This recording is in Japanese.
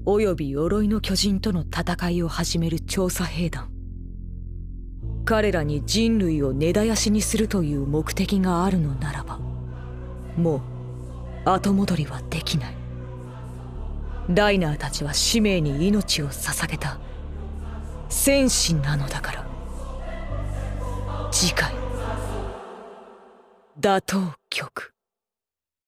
および鎧の巨人との戦いを始める調査兵団。彼らに人類を根絶やしにするという目的があるのならば、もう後戻りはできない。ライナーたちは使命に命を捧げた戦士なのだから。次回打倒曲。